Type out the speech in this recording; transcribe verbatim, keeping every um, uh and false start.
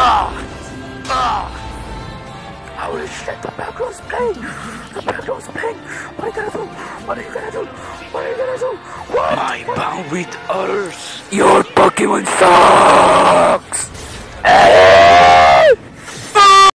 Holy shit, the background's playing! The background's playing! What are you gonna do? What are you gonna do? What are you gonna do? What? My bound with Earth! Your Pokemon suck!